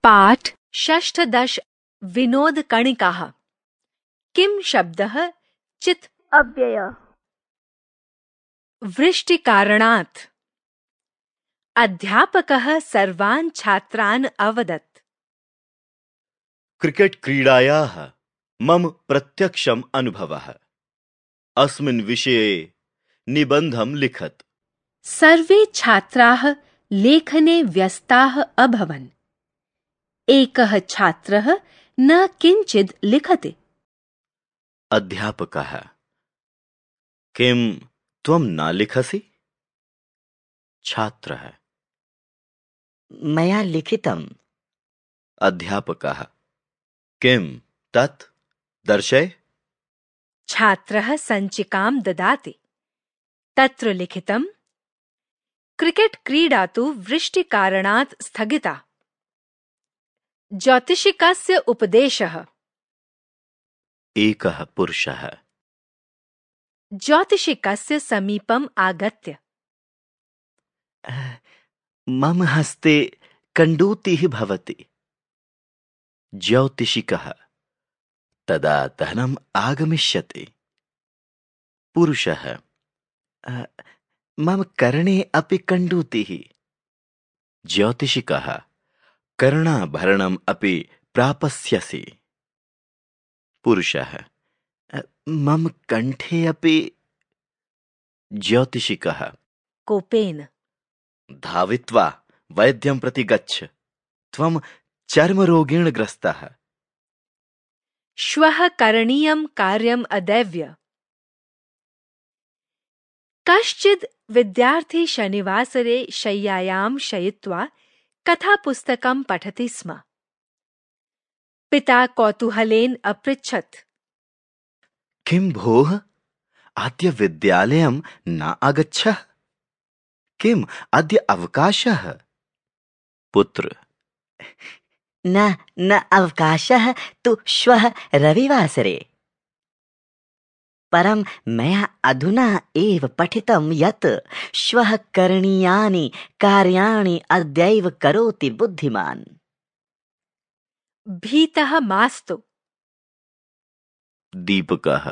पाठ षष्ठदश विनोदकणिकाः। किं शब्दः चित् अव्ययः। वृष्टिकारणात्। अध्यापकः सर्वान् छात्रान् अवदत्। क्रिकेट् क्रीडायाः मम प्रत्यक्षम् अनुभवः। अस्मिन् विषये निबन्धं लिखत्। सर्वे छात्राः लेखने व्यस्ताः अभवन्। एकः छात्रः न किञ्चित् लिखति। अध्यापकः: किं त्वं न लिखसि? छात्रः: मया लिखितम्। अध्यापकः: किं तत् दर्शय। छात्रः सञ्चिकां ददाति। तत्र लिखितम्: क्रिकेट् क्रीडा तु वृष्टिकारणात् स्थगिता। ज्योतिषिकस्य उपदेशः। एकः पुरुषः ज्योतिषिकस्य समीपम् आगत्य: मम हस्ते कण्डूतिः भवति। ज्योतिषिकः: तदा धनम् आगमिष्यति। पुरुषः: मम कर्णे अपि कण्डूतिः। ज्योतिषिकः: कर्णाभरणम् अपि प्राप्स्यसि। पुरुषः: मम कण्ठे अपि। ज्योतिषिकः: कोपेन: धावित्वा वैद्यं प्रति गच्छ। त्वं चर्मरोगेण ग्रस्तः। श्वः करणीयं कार्यम् अदैव्य। कश्चिद् विद्यार्थी शनिवासरे शय्यायां शयित्वा कथापुस्तकं पठति स्म। पिता कौतूहलेन अपृच्छत्: किं भोः, अद्य विद्यालयं न आगच्छः? किम् अद्य अवकाशः? पुत्र: न अवकाशः तु श्वः रविवासरे। परं मया अधुना एव पठितं यत् श्वः करणीयानि कार्याणि अद्यैव करोति बुद्धिमान्। भीतः मास्तु। दीपकः: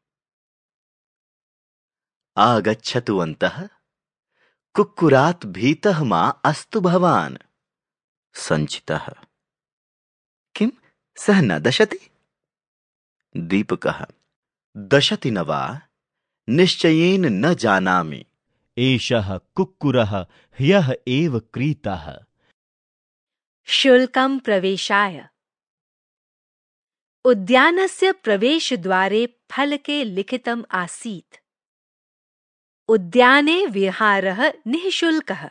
आगच्छतु अन्तः। कुक्कुरात् भीतः मा अस्तु भवान्। सञ्चितः: किं सः न दशति? दीपकः: दशति न वा? निश्चयेन न जानामि। एषः कुक्कुरः ह्यः एव क्रीतः। शुल्कं प्रवेशाय। उद्यानस्य प्रवेशद्वारे फलके लिखितम् आसीत्: उद्याने विहारः निःशुल्कः।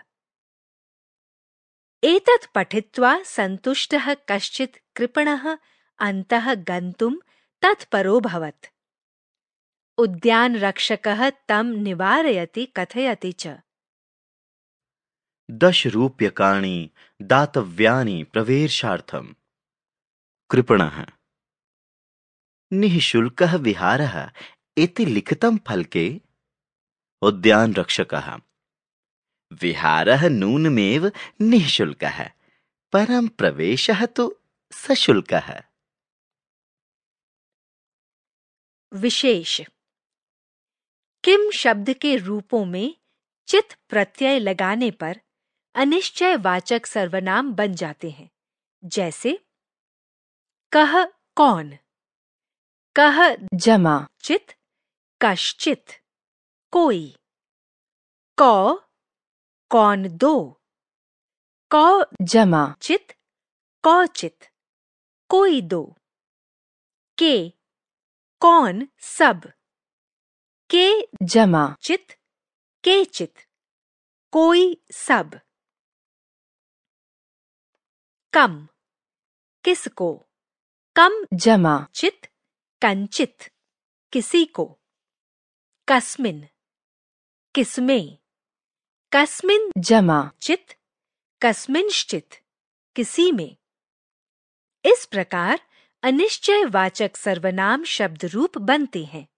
एतत् पठित्वा सन्तुष्टः कश्चित् कृपणः अन्तः गन्तुं तत्परोऽभवत्। उद्यानरक्षकः तं निवारयति कथयति च: 10 रूप्यकाणि दातव्यानि प्रवेशार्थम्। कृपणः: निःशुल्कः विहारः इति लिखितं फलके। उद्यानरक्षकः: विहारः नूनमेव निःशुल्कः, परं प्रवेशः तु सशुल्कः। विशेष: किम शब्द के रूपों में चित प्रत्यय लगाने पर अनिश्चयवाचक सर्वनाम बन जाते हैं, जैसे कह कौन, कह जमा चित, कश्चित कोई, कौ कौन दो, कौ जमा चित, कौचित कोई दो, के कौन सब, के जमा चित, के चित कोई सब। कम किसको, कम जमा चित, कंचित किसी को। कस्मिन किसमें, कस्मिन जमा चित, कस्मिंश्चित किसी में। इस प्रकार अनिश्चयवाचक सर्वनाम शब्द रूप बनते हैं।